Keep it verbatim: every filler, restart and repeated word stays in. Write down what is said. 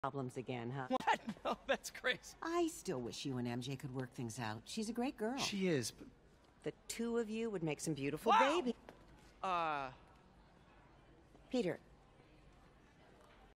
Problems again, huh? What? No, that's crazy. I still wish you and M J could work things out. She's a great girl. She is, but... The two of you would make some beautiful Wow. baby. Uh... Peter,